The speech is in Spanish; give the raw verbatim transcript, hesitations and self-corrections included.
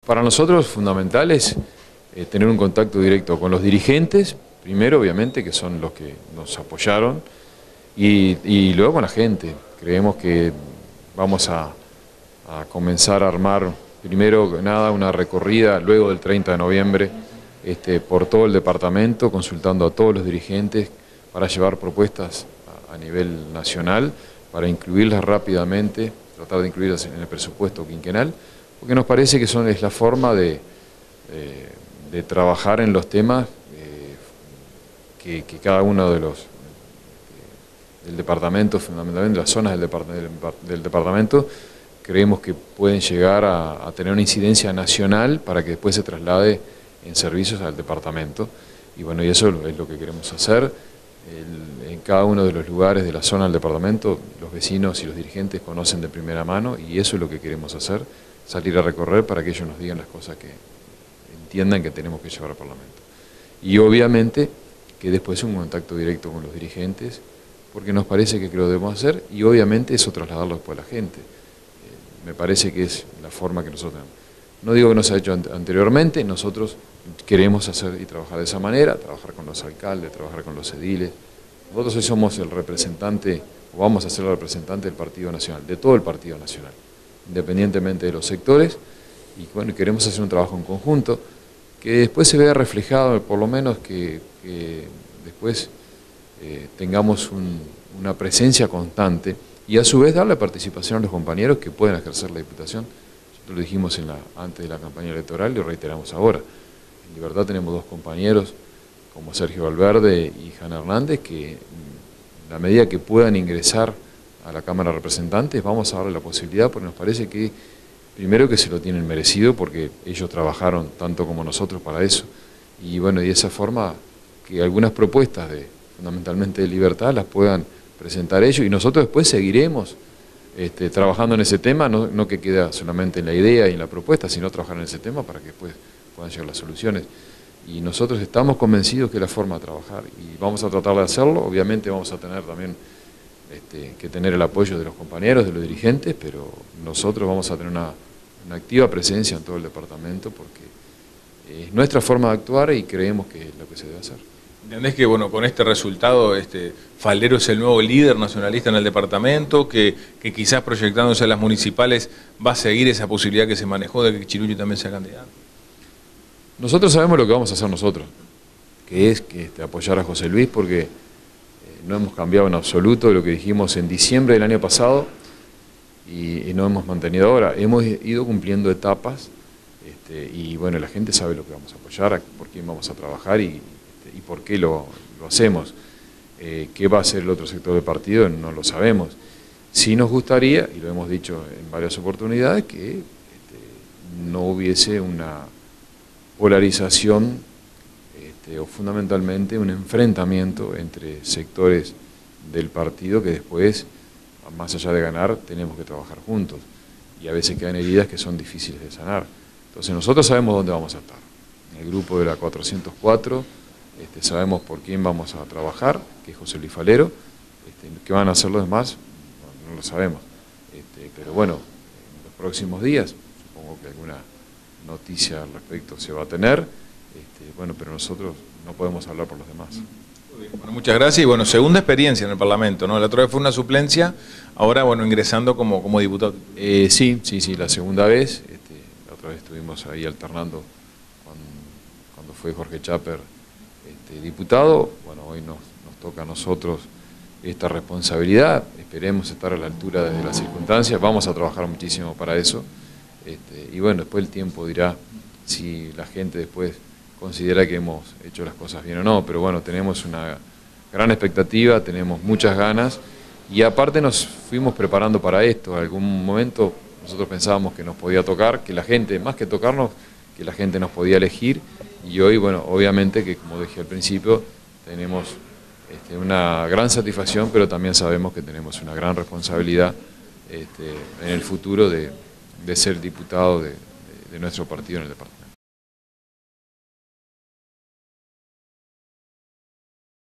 Para nosotros fundamental es eh, tener un contacto directo con los dirigentes, primero obviamente que son los que nos apoyaron, y, y luego con la gente. Creemos que vamos a, a comenzar a armar primero que nada una recorrida luego del treinta de noviembre este, por todo el departamento, consultando a todos los dirigentes para llevar propuestas a, a nivel nacional, para incluirlas rápidamente, tratar de incluirlas en el presupuesto quinquenal, porque nos parece que son, es la forma de, eh, de trabajar en los temas eh, que, que cada uno de los, eh, del departamento, fundamentalmente las zonas del, depart del, del departamento, creemos que pueden llegar a, a tener una incidencia nacional para que después se traslade en servicios al departamento. Y bueno, y eso es lo que queremos hacer. El, en cada uno de los lugares de la zona del departamento, los vecinos y los dirigentes conocen de primera mano, y eso es lo que queremos hacer, salir a recorrer para que ellos nos digan las cosas que entiendan que tenemos que llevar al Parlamento. Y obviamente que después un contacto directo con los dirigentes, porque nos parece que lo debemos hacer, y obviamente eso trasladarlo después a la gente. Eh, me parece que es la forma que nosotros tenemos. No digo que no se ha hecho anteriormente, nosotros queremos hacer y trabajar de esa manera, trabajar con los alcaldes, trabajar con los ediles. Nosotros hoy somos el representante, o vamos a ser el representante del Partido Nacional, de todo el Partido Nacional, independientemente de los sectores, y bueno, queremos hacer un trabajo en conjunto, que después se vea reflejado, por lo menos que, que después eh, tengamos un, una presencia constante, y a su vez darle participación a los compañeros que pueden ejercer la Diputación. Lo dijimos en la, antes de la campaña electoral y lo reiteramos ahora. En Libertad tenemos dos compañeros, como Sergio Valverde y Jana Hernández, que en la medida que puedan ingresar a la Cámara de Representantes, vamos a darle la posibilidad, porque nos parece que, primero que se lo tienen merecido, porque ellos trabajaron tanto como nosotros para eso, y bueno, y de esa forma, que algunas propuestas, de, fundamentalmente de Libertad, las puedan presentar ellos, y nosotros después seguiremos Este, trabajando en ese tema, no, no que queda solamente en la idea y en la propuesta, sino trabajar en ese tema para que después puedan llegar las soluciones. Y nosotros estamos convencidos que es la forma de trabajar, y vamos a tratar de hacerlo. Obviamente vamos a tener también este, que tener el apoyo de los compañeros, de los dirigentes, pero nosotros vamos a tener una, una activa presencia en todo el departamento, porque es nuestra forma de actuar y creemos que es lo que se debe hacer. ¿Entendés que bueno, con este resultado este, Faldero es el nuevo líder nacionalista en el departamento, que, que quizás proyectándose a las municipales va a seguir esa posibilidad que se manejó de que Chiruyo también sea candidato? Nosotros sabemos lo que vamos a hacer nosotros, que es que, este, apoyar a José Luis, porque eh, no hemos cambiado en absoluto de lo que dijimos en diciembre del año pasado, y, y no hemos mantenido ahora. Hemos ido cumpliendo etapas, este, y bueno, la gente sabe lo que vamos a apoyar, por quién vamos a trabajar y y por qué lo, lo hacemos. Eh, ¿Qué va a hacer el otro sector del partido? No lo sabemos. Sí nos gustaría, y lo hemos dicho en varias oportunidades, que este, no hubiese una polarización este, o fundamentalmente un enfrentamiento entre sectores del partido que después, más allá de ganar, tenemos que trabajar juntos. Y a veces quedan heridas que son difíciles de sanar. Entonces nosotros sabemos dónde vamos a estar. En el grupo de la cuatrocientos cuatro, Este, sabemos por quién vamos a trabajar, que es José Luis Faldero. Este, ¿qué van a hacer los demás? No, no lo sabemos. Este, pero bueno, en los próximos días, supongo que alguna noticia al respecto se va a tener, este, bueno, pero nosotros no podemos hablar por los demás. Muy bien. Bueno, muchas gracias. Y bueno, segunda experiencia en el Parlamento, ¿no? La otra vez fue una suplencia, ahora bueno, ingresando como, como diputado. Eh, sí, sí, sí, la segunda vez. Este, la otra vez estuvimos ahí alternando cuando, cuando fue Jorge Chapper Este, diputado. Bueno, hoy nos, nos toca a nosotros esta responsabilidad, esperemos estar a la altura de las circunstancias, vamos a trabajar muchísimo para eso, este, y bueno, después el tiempo dirá si la gente después considera que hemos hecho las cosas bien o no, pero bueno, tenemos una gran expectativa, tenemos muchas ganas, y aparte nos fuimos preparando para esto. En algún momento nosotros pensábamos que nos podía tocar, que la gente, más que tocarnos, que la gente nos podía elegir. Y hoy, bueno, obviamente que, como dije al principio, tenemos este, una gran satisfacción, pero también sabemos que tenemos una gran responsabilidad este, en el futuro de, de ser diputado de, de, de nuestro partido en el departamento.